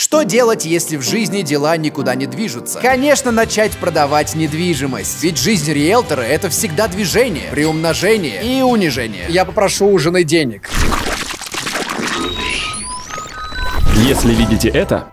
Что делать, если в жизни дела никуда не движутся? Конечно, начать продавать недвижимость. Ведь жизнь риэлтора — это всегда движение, приумножение и унижение. Я попрошу у жены денег. Если видите это,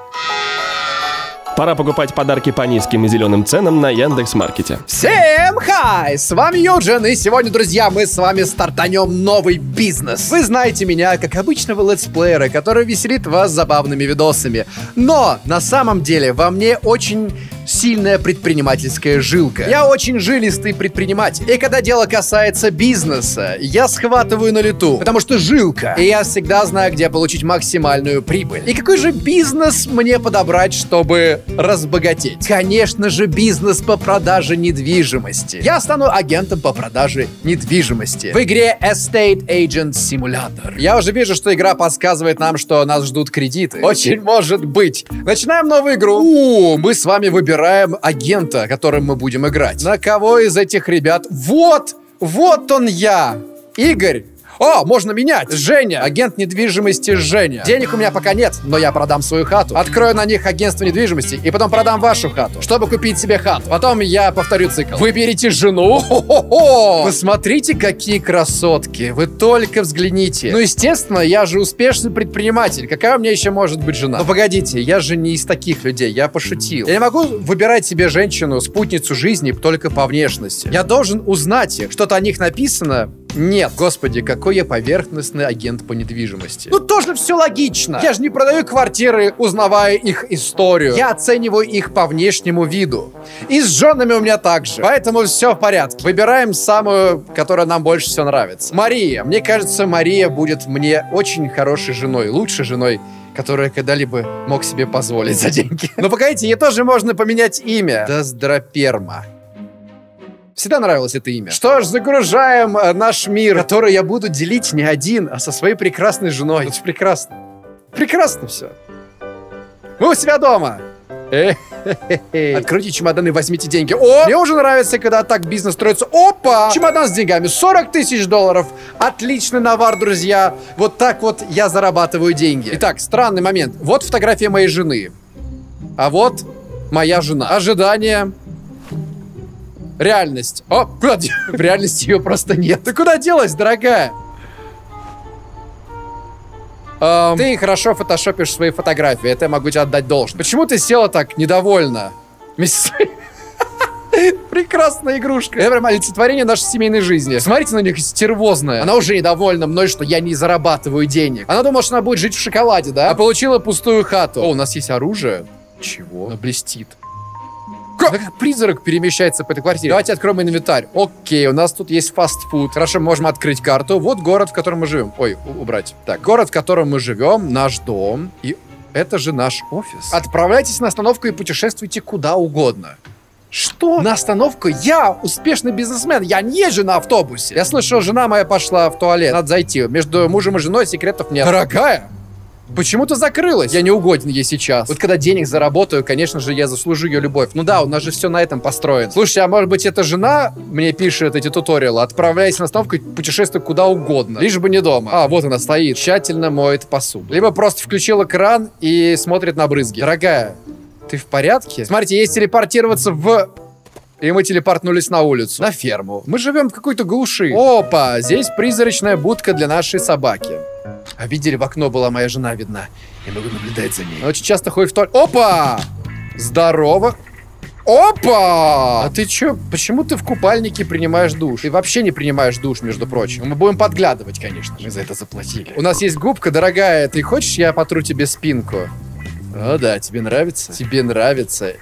пора покупать подарки по низким и зеленым ценам на Яндекс.Маркете. Всем хай! С вами Юджин, и сегодня, друзья, мы с вами стартанем новый бизнес. Вы знаете меня как обычного летсплеера, который веселит вас забавными видосами. Но на самом деле во мне очень сильная предпринимательская жилка. Я очень жилистый предприниматель. И когда дело касается бизнеса, я схватываю на лету, потому что жилка. И я всегда знаю, где получить максимальную прибыль. И какой же бизнес мне подобрать, чтобы разбогатеть? Конечно же, бизнес по продаже недвижимости. Я стану агентом по продаже недвижимости в игре Estate Agent Simulator. Я уже вижу, что игра подсказывает нам, что нас ждут кредиты. Очень может быть. Начинаем новую игру. Мы с вами выбираем агента, которым мы будем играть. На кого из этих ребят? Вот он я, Игорь. О, можно менять. Женя, агент недвижимости Женя. Денег у меня пока нет, но я продам свою хату. Открою на них агентство недвижимости и потом продам вашу хату, чтобы купить себе хату. Потом я повторю цикл. Выберите жену. Хо-хо-хо. Посмотрите, какие красотки. Вы только взгляните. Ну, естественно, я же успешный предприниматель. Какая у меня еще может быть жена? Но погодите, я же не из таких людей. Я пошутил. Я не могу выбирать себе женщину, спутницу жизни только по внешности. Я должен узнать их. Что-то о них написано? Нет. Господи, какой я поверхностный агент по недвижимости. Ну, тоже все логично. Я же не продаю квартиры, узнавая их историю. Я оцениваю их по внешнему виду. И с женами у меня так же. Поэтому все в порядке. Выбираем самую, которая нам больше всего нравится. Мария. Мне кажется, Мария будет мне очень хорошей женой. Лучшей женой, которую я когда-либо мог себе позволить за деньги. Но погодите, ей тоже можно поменять имя. Доздроперма. Всегда нравилось это имя. Что ж, загружаем наш мир, который я буду делить не один, а со своей прекрасной женой. Это же прекрасно. Прекрасно все. Вы у себя дома. Откройте чемодан и возьмите деньги. О, мне уже нравится, когда так бизнес строится. Опа! Чемодан с деньгами. 40 тысяч долларов. Отличный навар, друзья. Вот так вот я зарабатываю деньги. Итак, странный момент. Вот фотография моей жены. А вот моя жена. Ожидание. Реальность. О, куда? В реальности ее просто нет. Ты куда делась, дорогая? Ты хорошо фотошопишь свои фотографии. Это я могу тебе отдать должное. Почему ты села так недовольна? Прекрасная игрушка. Это прям олицетворение нашей семейной жизни. Смотрите на них, стервозная. Она уже недовольна мной, что я не зарабатываю денег. Она думала, что она будет жить в шоколаде, да? А получила пустую хату. О, у нас есть оружие. Чего? Оно блестит. Как призрак перемещается по этой квартире. Давайте откроем инвентарь. Окей, у нас тут есть фастфуд. Хорошо, можем открыть карту. Вот город, в котором мы живем. Ой, убрать. Так, город, в котором мы живем, наш дом. И это же наш офис. Отправляйтесь на остановку и путешествуйте куда угодно. Что? На остановку? Я успешный бизнесмен. Я не езжу на автобусе. Я слышал, жена моя пошла в туалет. Надо зайти. Между мужем и женой секретов нет. Дорогая! Почему-то закрылась. Я не угоден ей сейчас. Вот когда денег заработаю, конечно же, я заслужу ее любовь. Ну да, у нас же все на этом построено. Слушай, а может быть, эта жена мне пишет эти туториалы? Отправляйся на остановку, путешествуй куда угодно. Лишь бы не дома. А, вот она стоит. Тщательно моет посуду. Либо просто включила кран и смотрит на брызги. Дорогая, ты в порядке? Смотрите, есть телепортироваться в... И мы телепортнулись на улицу. На ферму. Мы живем в какой-то глуши. Опа, здесь призрачная будка для нашей собаки. А видели, в окно была моя жена видна. Я могу наблюдать за ней. Она очень часто ходит в туалет. Опа! Здорово. Опа! А ты чё? Почему ты в купальнике принимаешь душ? Ты вообще не принимаешь душ, между прочим. Мы будем подглядывать, конечно. Мы за это заплатили. У нас есть губка, дорогая. Ты хочешь, я потру тебе спинку? О, да, тебе нравится? Тебе нравится.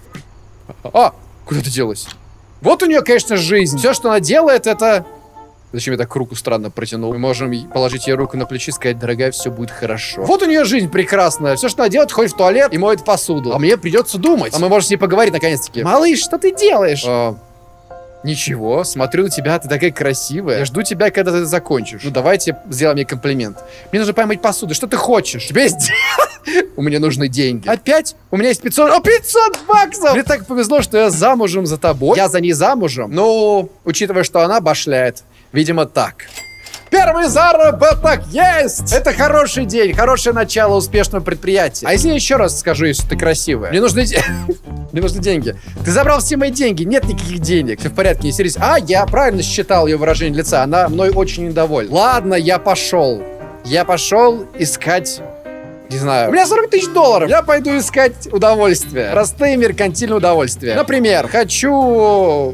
А! Куда ты делась? Вот у нее, конечно, жизнь. Все, что она делает, это... Зачем я так руку странно протянул? Мы можем положить ей руку на плечи и сказать: дорогая, все будет хорошо. Вот у нее жизнь прекрасная. Все, что она делает, ходит в туалет и моет посуду. А мне придется думать. А мы можем с ней поговорить наконец-таки. Малыш, что ты делаешь? Ничего, смотрю на тебя, ты такая красивая. Я жду тебя, когда ты закончишь. Ну, давайте сделай мне комплимент. Мне нужно помыть посуду. Что ты хочешь? Тебе есть... У меня нужны деньги. Опять? У меня есть 500... О, 500 баксов! Мне так повезло, что я замужем за тобой. Я за ней замужем. Ну, учитывая, что она башляет, видимо, так. Первый заработок есть! Это хороший день, хорошее начало успешного предприятия. А если я еще раз скажу, если ты красивая? Мне нужны деньги. Ты забрал все мои деньги, нет никаких денег. Все в порядке, не сердись. А, я правильно считал ее выражение лица, она мной очень недовольна. Ладно, я пошел. Я пошел искать... Не знаю. У меня 40 тысяч долларов. Я пойду искать удовольствия. Простые меркантильные удовольствия. Например, хочу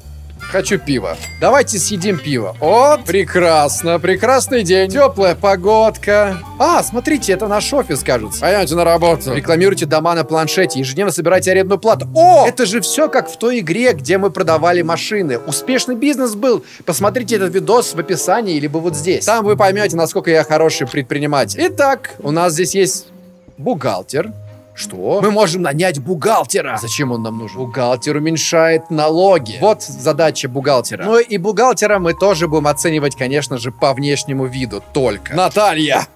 пива. Давайте съедим пиво. Вот, прекрасно. Прекрасный день. Теплая погодка. А, смотрите, это наш офис, кажется. Пойдемте на работу. Рекламируйте дома на планшете. Ежедневно собирайте арендную плату. О, это же все как в той игре, где мы продавали машины. Успешный бизнес был. Посмотрите этот видос в описании, либо вот здесь. Там вы поймете, насколько я хороший предприниматель. Итак, у нас здесь есть бухгалтер. Что? Мы можем нанять бухгалтера. Зачем он нам нужен? Бухгалтер уменьшает налоги. Вот задача бухгалтера. Ну и бухгалтера мы тоже будем оценивать, конечно же, по внешнему виду только. Наталья!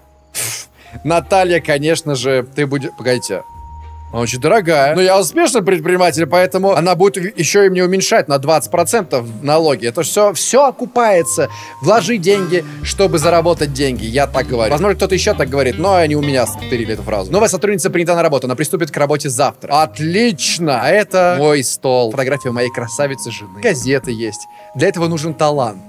Наталья, конечно же, ты будешь... Погодите. Она очень дорогая. Но я успешный предприниматель, поэтому она будет еще и мне уменьшать на 20% налоги. Это все окупается. Вложи деньги, чтобы заработать деньги. Я так говорю. Возможно, кто-то еще так говорит, но не у меня стырили эту фразу. Новая сотрудница принята на работу. Она приступит к работе завтра. Отлично! А это мой стол. Фотография моей красавицы жены. Газеты есть. Для этого нужен талант.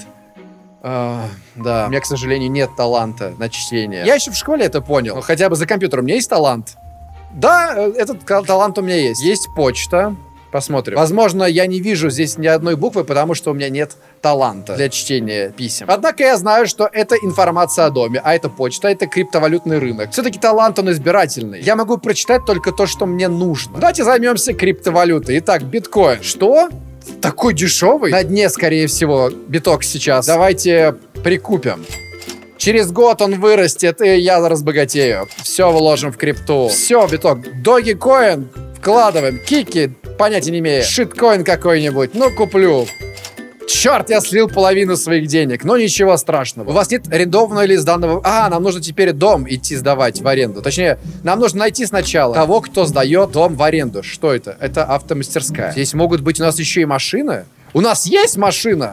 Да, у меня, к сожалению, нет таланта на чтение. Я еще в школе это понял. Но хотя бы за компьютером у меня есть талант. Да, этот талант у меня есть. Есть почта. Посмотрим. Возможно, я не вижу здесь ни одной буквы, потому что у меня нет таланта для чтения писем. Однако я знаю, что это информация о доме, а это почта, это криптовалютный рынок. Все-таки талант, он избирательный. Я могу прочитать только то, что мне нужно. Давайте займемся криптовалютой. Итак, биткоин. Что? Такой дешевый? На дне, скорее всего, биток сейчас. Давайте прикупим. Через год он вырастет, и я разбогатею. Все вложим в крипту. Все, биток. Dogecoin вкладываем. Кики, понятия не имею. Шиткоин какой-нибудь. Ну, куплю. Черт, я слил половину своих денег. Но ничего страшного. У вас нет арендованного или сданного... А, нам нужно теперь дом идти сдавать в аренду. Точнее, нам нужно найти сначала того, кто сдает дом в аренду. Что это? Это автомастерская. Здесь могут быть у нас еще и машины. У нас есть машина?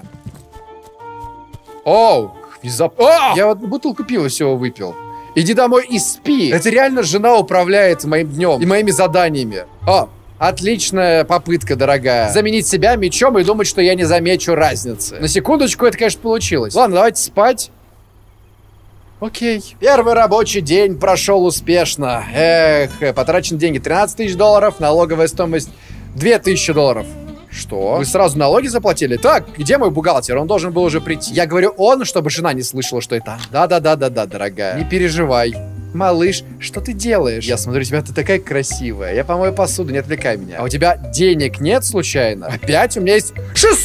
Оу. Я вот бутылку пива всего выпил. Иди домой и спи. Это реально жена управляет моим днем и моими заданиями. О, отличная попытка, дорогая. Заменить себя мечом и думать, что я не замечу разницы. На секундочку это, конечно, получилось. Ладно, давайте спать. Окей. Первый рабочий день прошел успешно. Потрачены деньги 13 тысяч долларов, налоговая стоимость 2000 долларов. Что? Вы сразу налоги заплатили? Так, где мой бухгалтер? Он должен был уже прийти. Я говорю он, чтобы жена не слышала, что это. Да, дорогая. Не переживай. Малыш, что ты делаешь? Я смотрю, у тебя ты такая красивая. Я помою посуду, не отвлекай меня. А у тебя денег нет случайно? Опять? У меня есть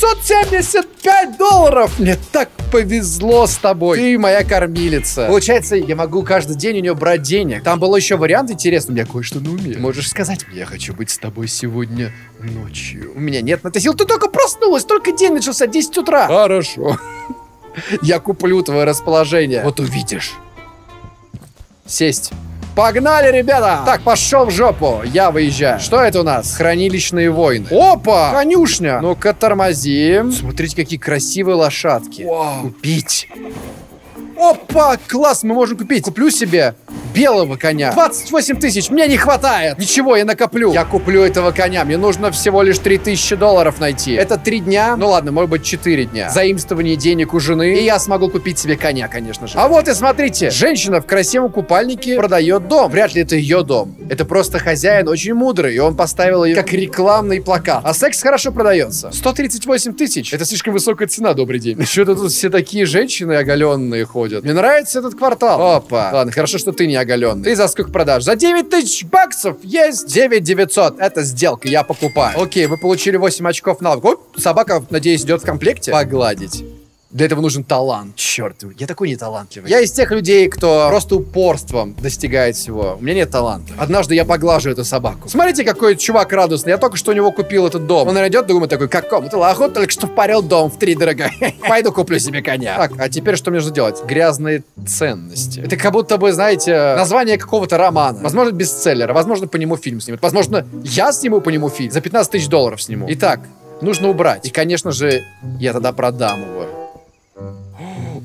675 долларов! Мне так повезло с тобой. Ты моя кормилица. Получается, я могу каждый день у нее брать денег. Там был еще вариант интересный. У меня кое-что на уме. Ты можешь сказать мне, я хочу быть с тобой сегодня ночью. У меня нет на это сил. Ты только проснулась, только день начался 10 утра. Хорошо. Я куплю твое расположение. Вот увидишь. Сесть. Погнали, ребята! Так, пошел в жопу. Я выезжаю. Что это у нас? Хранилищные войны. Опа! Конюшня. Ну-ка, тормозим. Смотрите, какие красивые лошадки. Вау. Купить. Опа! Класс, мы можем купить. Куплю себе белого коня. 28 тысяч. Мне не хватает. Ничего, я накоплю. Я куплю этого коня. Мне нужно всего лишь 3000 долларов найти. Это 3 дня. Ну ладно, может быть 4 дня. Заимствование денег у жены. И я смогу купить себе коня, конечно же. А вот и смотрите. Женщина в красивом купальнике продает дом. Вряд ли это ее дом. Это просто хозяин очень мудрый. И он поставил ее как рекламный плакат. А секс хорошо продается. 138 тысяч. Это слишком высокая цена, добрый день. Что-то тут все такие женщины оголенные ходят. Мне нравится этот квартал. Опа. Ладно, хорошо, что ты не оголенный. Ты за сколько продашь? За 9000 баксов есть 9900. Это сделка, я покупаю. Окей, вы получили 8 очков навыка. Оп, собака, надеюсь, идет в комплекте. Погладить. Для этого нужен талант. Черт, я такой неталантливый. Я из тех людей, кто просто упорством достигает всего. У меня нет таланта. Однажды я поглажу эту собаку. Смотрите, какой чувак радостный. Я только что у него купил этот дом. Он найдет, думаю, такой, каком? Ты лохот, только что впарил дом в 3 дорога. Пойду куплю себе коня. Так, а теперь что мне нужно делать? Грязные ценности. Это как будто бы, знаете, название какого-то романа. Возможно, бестселлера. Возможно, по нему фильм снимут. Возможно, я сниму по нему фильм. За 15 тысяч долларов сниму. Итак, нужно убрать. И, конечно же, я тогда продам его.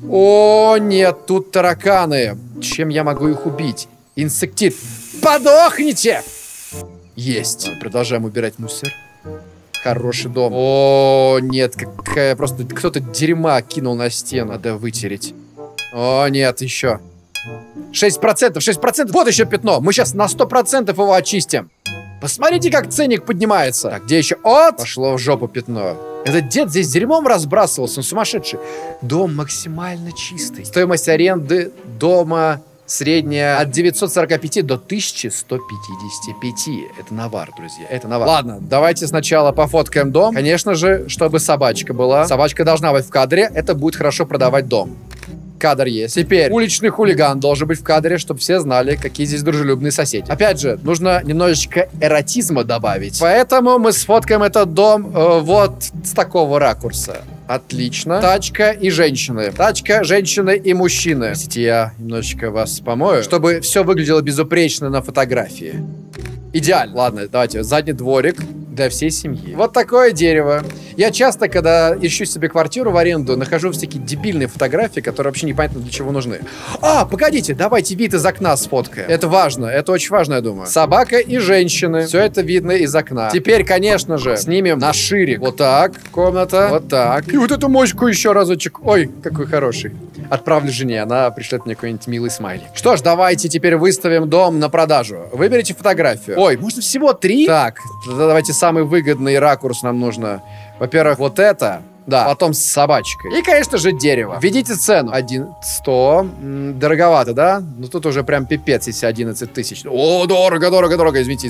О, нет, тут тараканы. Чем я могу их убить? Инсектит. Подохните! Есть. Продолжаем убирать мусор. Хороший дом. О, нет, какая просто... Кто-то дерьма кинул на стену. Надо вытереть. О, нет, еще. 6%, 6%. Вот еще пятно. Мы сейчас на 100% его очистим. Посмотрите, как ценник поднимается. Так, где еще? От! Пошло в жопу пятно. Этот дед здесь дерьмом разбрасывался. Он сумасшедший. Дом максимально чистый. Стоимость аренды дома... Средняя от 945 до 1155. Это навар, друзья. Это навар. Ладно, давайте сначала пофоткаем дом. Конечно же, чтобы собачка была. Собачка должна быть в кадре. Это будет хорошо продавать дом. Кадр есть. Теперь уличный хулиган должен быть в кадре, чтобы все знали, какие здесь дружелюбные соседи. Опять же, нужно немножечко эротизма добавить. Поэтому мы сфоткаем этот дом вот с такого ракурса. Отлично. Тачка и женщины. Тачка, женщины и мужчины. Простите, я немножечко вас помою, чтобы все выглядело безупречно на фотографии. Идеально. Ладно, давайте. Задний дворик для всей семьи. Вот такое дерево. Я часто, когда ищу себе квартиру в аренду, нахожу всякие дебильные фотографии, которые вообще непонятно для чего нужны. А, погодите, давайте вид из окна сфоткаем. Это важно, это очень важно, я думаю. Собака и женщины. Все это видно из окна. Теперь, конечно же, снимем на шире. Вот так, комната. Вот так. И вот эту мочку еще разочек. Ой, какой хороший. Отправлю жене, она пришлет мне какой-нибудь милый смайлик. Что ж, давайте теперь выставим дом на продажу. Выберите фотографию. Ой, можно всего 3? Так, давайте самый выгодный ракурс нам нужно. Во-первых, вот это. Да, потом с собачкой. И, конечно же, дерево. Введите цену. 100. Дороговато, да? Ну, тут уже прям пипец, если 11 тысяч. О, дорого, дорого, дорого. Извините.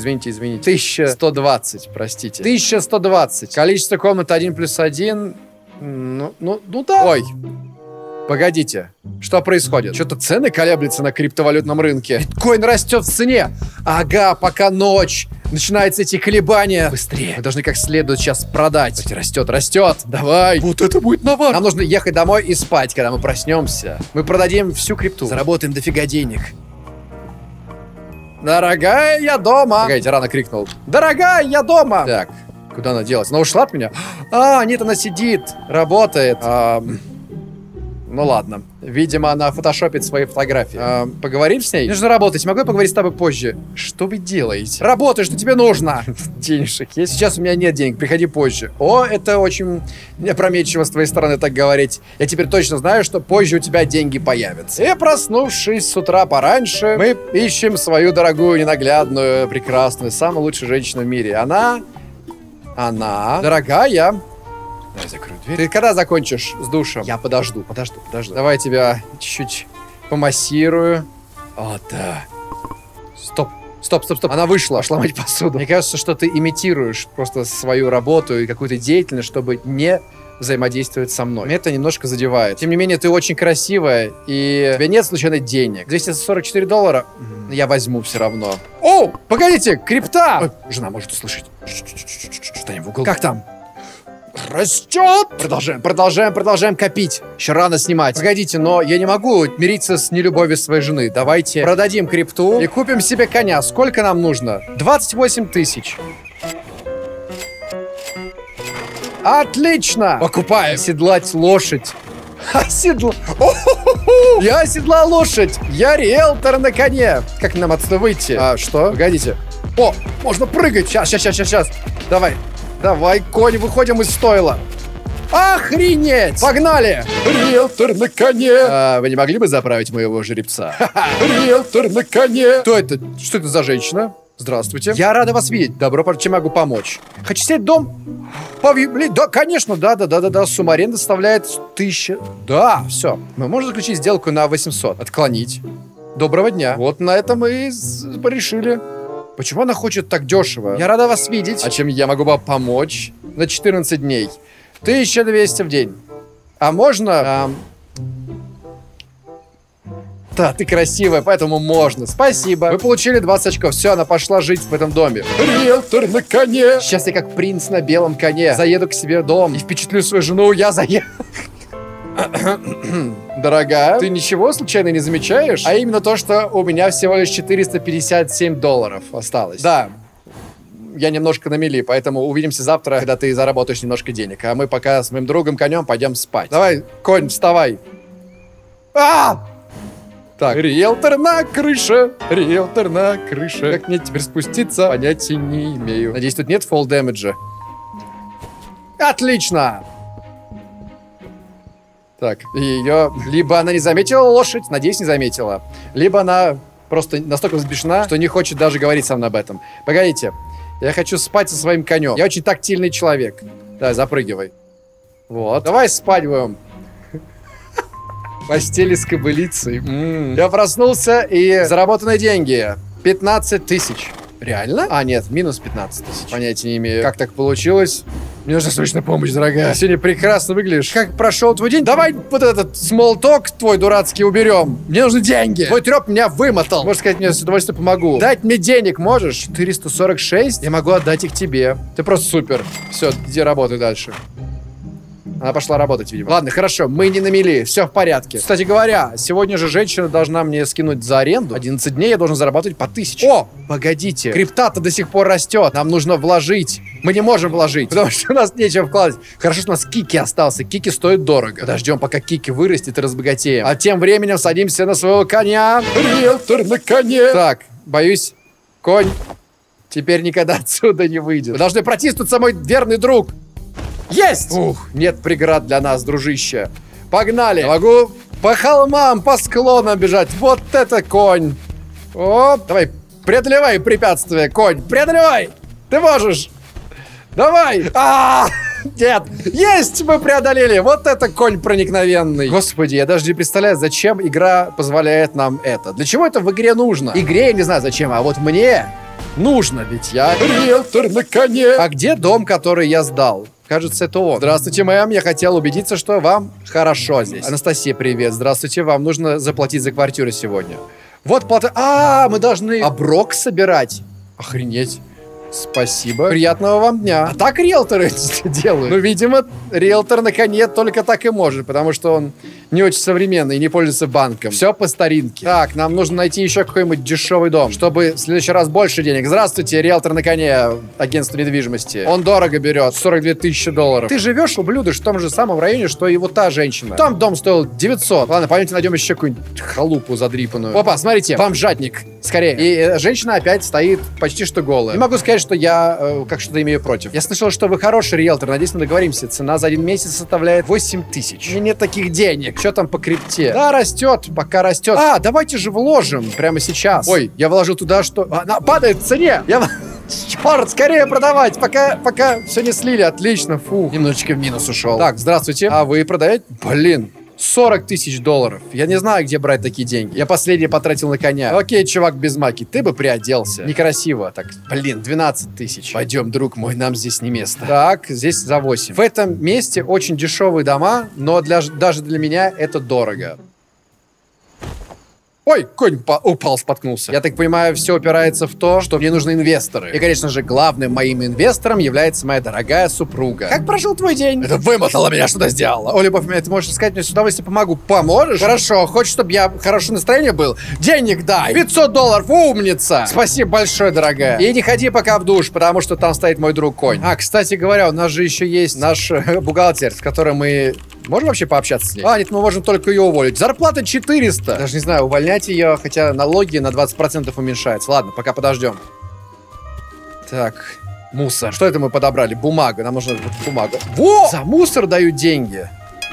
1120, простите. 1120. Количество комнат 1+1. Ну да. Ой. Погодите, что происходит? Что-то цены колеблются на криптовалютном рынке. Биткоин растет в цене. Ага, пока ночь. Начинаются эти колебания. Быстрее. Мы должны как следует сейчас продать. Растет, растет. Давай. Вот это будет навар. Нам нужно ехать домой и спать, когда мы проснемся. Мы продадим всю крипту. Заработаем дофига денег. Дорогая, я дома. Погодите, рано крикнул. Дорогая, я дома. Так, куда она делась? Она ушла от меня? А, нет, она сидит. Работает. Ну ладно. Видимо, она фотошопит свои фотографии. Поговорим с ней? Нужно работать. Могу я поговорить с тобой позже? Что вы делаете? Работай, что тебе нужно? Денежек есть? Сейчас у меня нет денег. Приходи позже. О, это очень опрометчиво с твоей стороны так говорить. Я теперь точно знаю, что позже у тебя деньги появятся. И проснувшись с утра пораньше, мы ищем свою дорогую, ненаглядную, прекрасную, самую лучшую женщину в мире. Она, дорогая... Давай закрою дверь. Ты когда закончишь с душем? Я подожду. Давай я тебя чуть-чуть помассирую. О, да. Стоп. Она вышла. Пошла мыть посуду. Мне кажется, что ты имитируешь просто свою работу и какую-то деятельность, чтобы не взаимодействовать со мной. Меня это немножко задевает. Тем не менее, ты очень красивая, и у тебя нет случайно денег. $244 я возьму все равно. О, погодите, крипта! Ой, жена может услышать. Встанем в угол. Как там? Растет! Продолжаем копить. Еще рано снимать. Погодите, но я не могу мириться с нелюбовью своей жены. Давайте продадим крипту и купим себе коня. Сколько нам нужно? 28 тысяч. Отлично! Покупаем. Оседлать лошадь. Я оседлал лошадь. Я риэлтор на коне. Как нам отсюда выйти? Что? Погодите. О, можно прыгать. Сейчас. Давай, конь, выходим из стойла. Охренеть! Погнали! Риэлтор на коне! Вы не могли бы заправить моего жеребца? Риэлтор на коне! Кто это? Что это за женщина? Здравствуйте. Я рада вас видеть. Добро пожаловать, чем могу помочь? Хочу снять дом? Блин, да, конечно, да. Сумма аренды составляет 1000. Да, все. Мы можем заключить сделку на 800. Отклонить. Доброго дня. Вот на этом мы и порешили. Почему она хочет так дешево? Я рада вас видеть. А чем я могу вам помочь? На 14 дней. 1200 в день. А можно... Да, ты красивая, поэтому можно. Спасибо. Вы получили 20 очков. Все, она пошла жить в этом доме. Риэлтор на коне. Сейчас я как принц на белом коне заеду к себе в дом и впечатлю свою жену. Я заеду. Дорогая, ты ничего случайно не замечаешь? А именно то, что у меня всего лишь $457 осталось. Да, я немножко на мели, поэтому увидимся завтра, когда ты заработаешь немножко денег. А мы пока с моим другом конем пойдем спать. Давай, конь, вставай. Так, риэлтор на крыше, риэлтор на крыше. Как мне теперь спуститься, понятия не имею. Надеюсь, тут нет фолл дэмэджа. Отлично! Так, ее... Либо она не заметила лошадь, надеюсь, не заметила. Либо она просто настолько взбешена, что не хочет даже говорить со мной об этом. Погодите, я хочу спать со своим конем. Я очень тактильный человек. Давай, запрыгивай. Вот. Давай спать будем. Постели с кобылицей. Я проснулся, и заработанные деньги 15 тысяч. Реально? А, нет, минус 15 тысяч. Понятия не имею, как так получилось. Мне нужна срочная помощь, дорогая. Ты сегодня прекрасно выглядишь. Как прошел твой день? Давай вот этот small talk твой дурацкий уберем. Мне нужны деньги. Твой треп меня вымотал. Можешь сказать, мне с удовольствием помогу. Дать мне денег можешь? 446? Я могу отдать их тебе. Ты просто супер. Все, иди работай дальше. Она пошла работать, видимо. Ладно, хорошо, мы не на мели, все в порядке. Кстати говоря, сегодня же женщина должна мне скинуть за аренду. 11 дней я должен зарабатывать по 1000. О, погодите, крипта-то до сих пор растет. Нам нужно вложить. Мы не можем вложить, потому что у нас нечего вкладывать. Хорошо, что у нас Кики остался. Кики стоит дорого. Подождем, пока Кики вырастет и разбогатеем. А тем временем садимся на своего коня. Риэлтор на коне. Так, боюсь, конь теперь никогда отсюда не выйдет. Вы должны протиснуться, мой верный друг. Есть! Ух, нет преград для нас, дружище. Погнали. Я могу по холмам, по склонам бежать. Вот это конь. Оп, давай, преодолевай препятствия, конь. Преодолевай. Ты можешь. Давай. Нет. Есть, мы преодолели. Вот это конь проникновенный. Господи, я даже не представляю, зачем игра позволяет нам это. Для чего это в игре нужно? Игре я не знаю зачем, а вот мне нужно, ведь я риэлтор на коне. А где дом, который я сдал? Кажется, это он. Здравствуйте, мэм. Я хотел убедиться, что вам хорошо здесь. Анастасия, привет. Здравствуйте. Вам нужно заплатить за квартиру сегодня. Вот плата. Мы должны оброк собирать. Охренеть. Спасибо. Приятного вам дня. А так риэлторы делают? Ну, видимо, риэлтор на коне только так и может, потому что он не очень современный и не пользуется банком. Все по старинке. Так, нам нужно найти еще какой-нибудь дешевый дом, чтобы в следующий раз больше денег. Здравствуйте, риэлтор на коне, агентство недвижимости. Он дорого берет, 42 тысячи долларов. Ты живешь, ублюдок, в том же самом районе, что и вот та женщина. Там дом стоил 900. Ладно, пойдемте найдем еще какую-нибудь халупу задрипанную. Опа, смотрите, бомжатник. Скорее. И женщина опять стоит почти что голая. Не могу сказать, что я как что-то имею против. Я слышал, что вы хороший риэлтор. Надеюсь, мы договоримся. Цена за 1 месяц составляет 8 тысяч. У меня нет таких денег. Что там по крипте? Да, растет, пока растет. Давайте же вложим прямо сейчас. Ой, я вложил туда, что... Она падает в цене. Черт, скорее продавать, пока все не слили. Отлично, фу. Немножечко в минус ушел. Так, здравствуйте. А вы продаете? Блин. 40 тысяч долларов. Я не знаю, где брать такие деньги. Я последние потратил на коня. Окей, чувак без маки, ты бы приоделся. Некрасиво. Так, блин, 12 тысяч. Пойдем, друг мой, нам здесь не место. Так, здесь за 8. В этом месте очень дешевые дома, но даже для меня это дорого. Ой, конь упал, споткнулся. Я так понимаю, все упирается в то, что мне нужны инвесторы. И, конечно же, главным моим инвестором является моя дорогая супруга. Как прошел твой день? Это вымотало меня, что-то сделала. О, любовь моя, ты можешь сказать, мне с удовольствием помогу. Поможешь? Хорошо, хочешь, чтобы я хорошее настроение был? Денег дай. 500 долларов, умница. Спасибо большое, дорогая. И не ходи пока в душ, потому что там стоит мой друг конь. Кстати говоря, у нас же еще есть наш бухгалтер, с которым мы... Можем вообще пообщаться с ней? Нет, мы можем только ее уволить. Зарплата 400. Даже не знаю, увольнять ее, хотя налоги на 20% уменьшаются. Ладно, пока подождем. Так, мусор. Что это мы подобрали? Бумага. Нам нужна бумага. Во! За мусор дают деньги.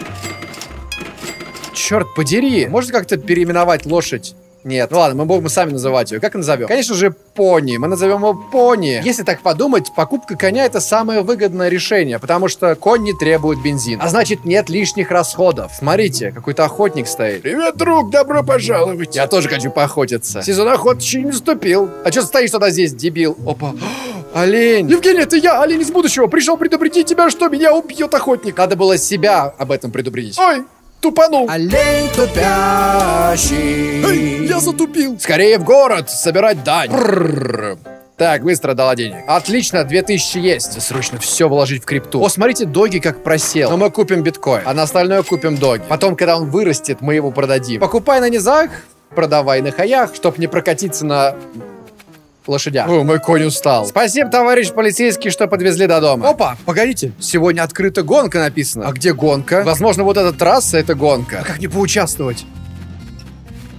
Черт подери. Можно как-то переименовать лошадь? Нет, ну ладно, мы будем сами называть ее. Как назовем? Конечно же, пони. Мы назовем его пони. Если так подумать, покупка коня — это самое выгодное решение, потому что конь не требует бензина. А значит, нет лишних расходов. Смотрите, какой-то охотник стоит. Привет, друг, добро пожаловать. Я тоже хочу поохотиться. Сезон охоты еще не наступил. А что стоишь тогда здесь, дебил? Опа. Олень. Евгений, это я, олень из будущего. Пришел предупредить тебя, что меня убьет охотник. Надо было себя об этом предупредить. Ой. Тупанул. Олень тупящий. Эй, я затупил. Скорее в город собирать дань. Так, быстро дала денег. Отлично, 2000 есть. Срочно все вложить в крипту. О, смотрите, доги как просел. Но мы купим биткоин, а на остальное купим доги. Потом, когда он вырастет, мы его продадим. Покупай на низах, продавай на хаях, чтоб не прокатиться на... лошадях. О, мой конь устал. Спасибо, товарищ полицейский, что подвезли до дома. Опа, погодите. Сегодня открыта гонка написано. А где гонка? Возможно, вот эта трасса — это гонка. А как не поучаствовать?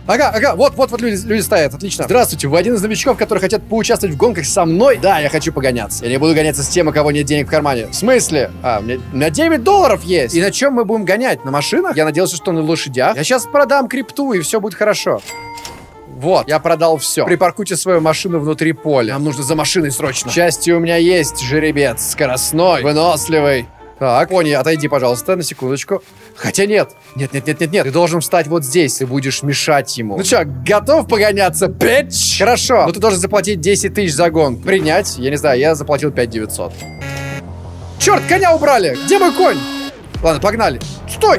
Ага, вот люди стоят, отлично. Здравствуйте, вы один из новичков, которые хотят поучаствовать в гонках со мной? Да, я хочу погоняться. Я не буду гоняться с тем, у кого нет денег в кармане. В смысле? У меня $9 есть. И на чем мы будем гонять? На машинах? Я надеялся, что на лошадях. Я сейчас продам крипту, и все будет хорошо. Вот, я продал все. Припаркуйте свою машину внутри поля. Нам нужно за машиной срочно. К счастью, у меня есть жеребец. Скоростной, выносливый. Так, пони, отойди, пожалуйста, на секундочку. Хотя нет. Нет. Ты должен встать вот здесь. Ты будешь мешать ему. Ну что, готов погоняться, bitch? Хорошо. Но ты должен заплатить 10 тысяч за гонку. Принять? Я не знаю, я заплатил 5900. Черт, коня убрали. Где мой конь? Ладно, погнали. Стой!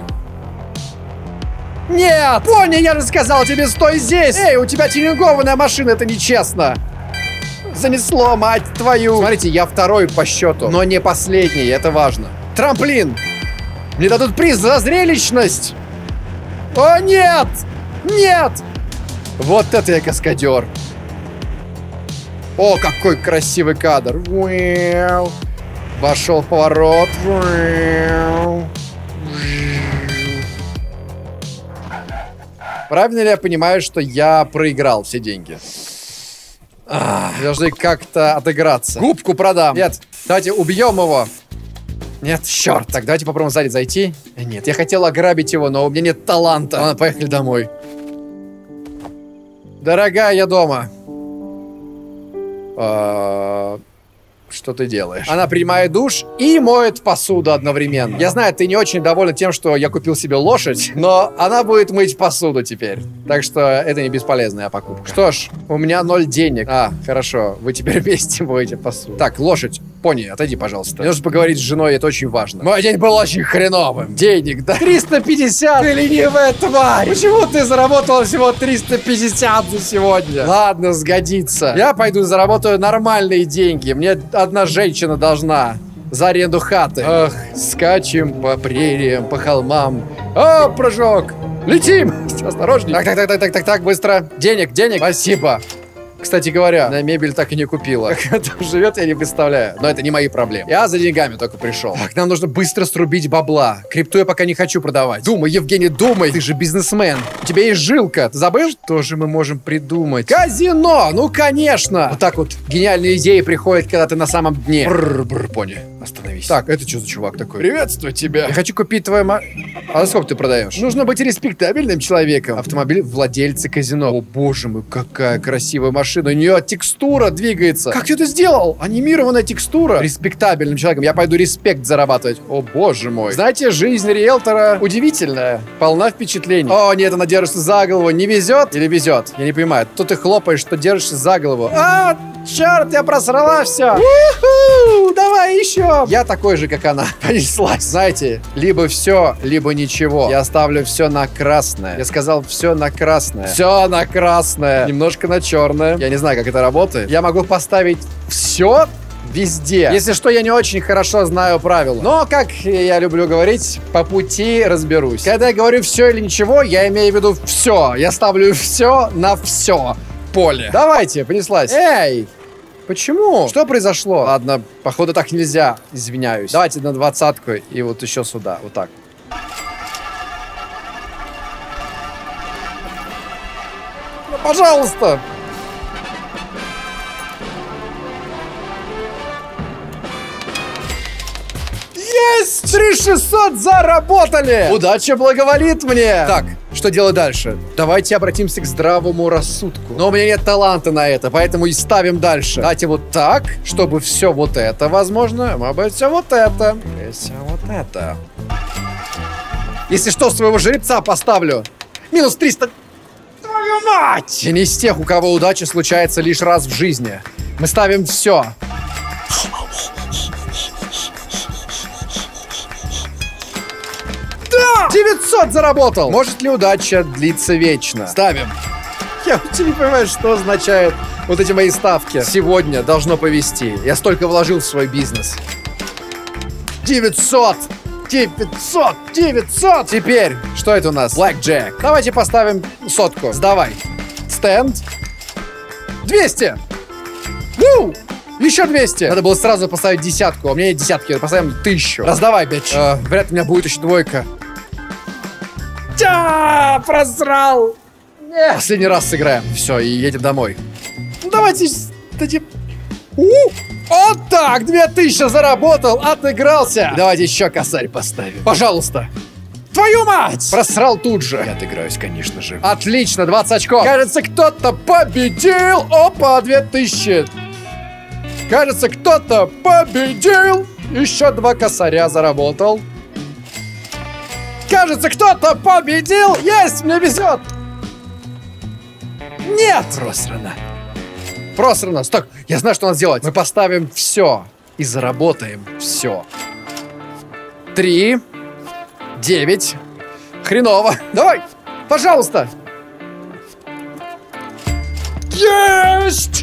Нет! Пони, я же сказал тебе, стой здесь! Эй, у тебя тюнингованная машина, это нечестно! Занесло, мать твою! Смотрите, я второй по счету, но не последний, это важно. Трамплин! Мне дадут приз за зрелищность! О, нет! Нет! Вот это я каскадер! О, какой красивый кадр! Вошел в поворот. Правильно ли я понимаю, что я проиграл все деньги? Должны как-то отыграться. Губку продам. Нет, давайте убьем его. Нет, черт. Так, давайте попробуем сзади зайти. Нет, я хотел ограбить его, но у меня нет таланта. Ладно, поехали домой. Дорогая, я дома. Что ты делаешь? Она принимает душ и моет посуду одновременно. Я знаю, ты не очень довольна тем, что я купил себе лошадь, но она будет мыть посуду теперь. Так что это не бесполезная покупка. Что ж, у меня 0 денег. Хорошо, вы теперь вместе моете посуду. Так, лошадь, пони, отойди, пожалуйста. Мне нужно поговорить с женой, это очень важно. Мой день был очень хреновым. Денег, да? 350, ты ленивая тварь. Почему ты заработала всего 350 за сегодня? Ладно, сгодится. Я пойду заработаю нормальные деньги. Мне одна женщина должна за аренду хаты. Ах, скачем по прериям, по холмам. О, прыжок! Летим! Осторожней. Так, быстро. Денег. Спасибо. Кстати говоря, на мебель так и не купила. Как это живет, я не представляю. Но это не мои проблемы. Я за деньгами только пришел. Так, нам нужно быстро срубить бабла. Крипту я пока не хочу продавать. Думай, Евгений, думай. Ты же бизнесмен. У тебя есть жилка. Ты забыл? Что же мы можем придумать? Казино! Ну, конечно! Вот так вот гениальные идеи приходят, когда ты на самом дне. Бррр, пони. Остановись. Так, это что за чувак такой? Приветствую тебя. Я хочу купить твою А за сколько ты продаешь? Нужно быть респектабельным человеком. Автомобиль владельца казино. О, боже мой, какая красивая машина. У нее текстура двигается. Как ты это сделал? Анимированная текстура. Респектабельным человеком. Я пойду респект зарабатывать. О, боже мой. Знаете, жизнь риэлтора удивительная. Полна впечатлений. О, нет, она держится за голову. Не везет или везет? Я не понимаю. То ты хлопаешь, что держишься за голову. Черт, я просрала все. Давай еще. Я такой же, как она. Понеслась. Знаете, либо все, либо ничего. Я ставлю все на красное. Я сказал все на красное. Все на красное. Немножко на черное. Я не знаю, как это работает. Я могу поставить все везде. Если что, я не очень хорошо знаю правила. Но, как я люблю говорить, по пути разберусь. Когда я говорю все или ничего, я имею в виду все. Я ставлю все на все поле. Давайте, понеслась. Эй! Почему? Что произошло? Ладно, походу так нельзя. Извиняюсь. Давайте на 20-ку и вот еще сюда. Вот так. Ну, пожалуйста. Есть! 3600 заработали! Удача благоволит мне! Так, что делать дальше? Давайте обратимся к здравому рассудку. Но у меня нет таланта на это, поэтому и ставим дальше. Давайте вот так, чтобы все вот это, возможно, может быть, все вот это. И все вот это. Если что, своего жеребца поставлю. Минус 300... Твою мать! Я не из тех, у кого удача случается лишь раз в жизни. Мы ставим все. Да! 900 заработал! Может ли удача длиться вечно? Ставим. Я вообще не понимаю, что означает вот эти мои ставки. Сегодня должно повезти. Я столько вложил в свой бизнес. 900! 900! Теперь, что это у нас? Blackjack. Давайте поставим сотку. Сдавай. Стенд. 200! Ву! Еще 200! Надо было сразу поставить десятку. У меня нет десятки, поставим 1000. Раздавай, бич. Вряд ли у меня будет еще двойка. Просрал! Последний раз сыграем. Все, и едем домой. Ну, давайте... Вот так, 2000 заработал, отыгрался. Давайте еще косарь поставим. Пожалуйста. Твою мать! Просрал тут же. Я отыграюсь, конечно же. Отлично, 20 очков. Кажется, кто-то победил. Опа, 2000. Кажется, кто-то победил. Еще 2 косаря заработал. Кажется, кто-то победил. Есть, мне везет. Нет! Просрано. Просрано. Стоп, я знаю, что надо сделать. Мы поставим все и заработаем все. 3, 9. Хреново. Давай, пожалуйста. Есть!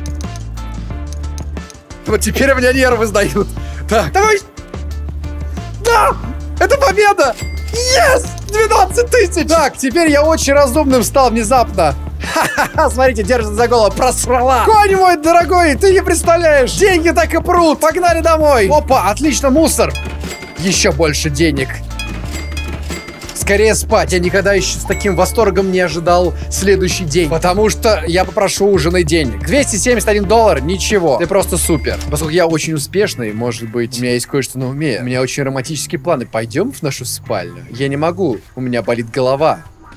Вот теперь у меня нервы сдают. Так, давай. Да! Это победа! Yes! 12 тысяч! Так, теперь я очень разумным стал внезапно. Ха-ха-ха, смотрите, держится за голову, просрала. Конь мой дорогой, ты не представляешь. Деньги так и прут, погнали домой. Опа, отлично, мусор. Еще больше денег. Скорее спать, я никогда еще с таким восторгом не ожидал следующий день. Потому что я попрошу у жены денег. $271, ничего. Ты просто супер. Поскольку я очень успешный, может быть, у меня есть кое-что на уме. У меня очень романтические планы. Пойдем в нашу спальню? Я не могу, у меня болит голова.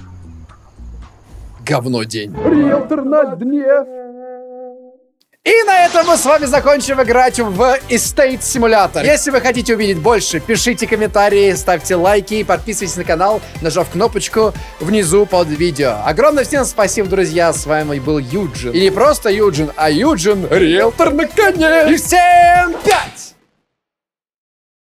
Говно день. Риэлтор на дне. И на этом мы с вами закончим играть в Estate Simulator. Если вы хотите увидеть больше, пишите комментарии, ставьте лайки и подписывайтесь на канал, нажав кнопочку внизу под видео. Огромное всем спасибо, друзья. С вами был Юджин. И не просто Юджин, а Юджин Риэлтор на коне. И всем 5!